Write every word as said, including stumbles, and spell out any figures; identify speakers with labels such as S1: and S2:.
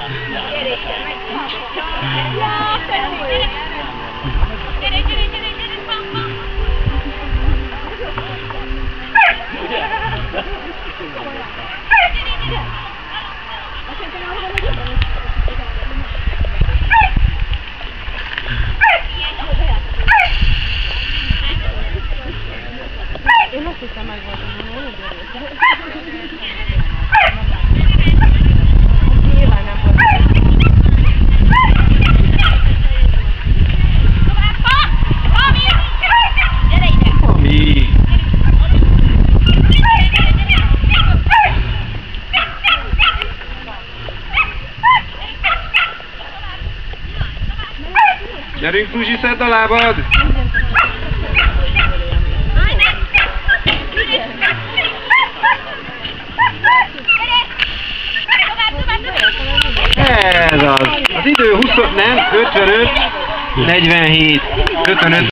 S1: Én azt hiszem megvoltam, hogy nagyon gyerünk. Nyilván nem volt.
S2: Gyere ide!
S3: Mi? Gyerünk, Fruzsi, szedd a lábad! Ez az! Az idő húsz, nem, ötvenöt, negyvenhét, ötvenöt.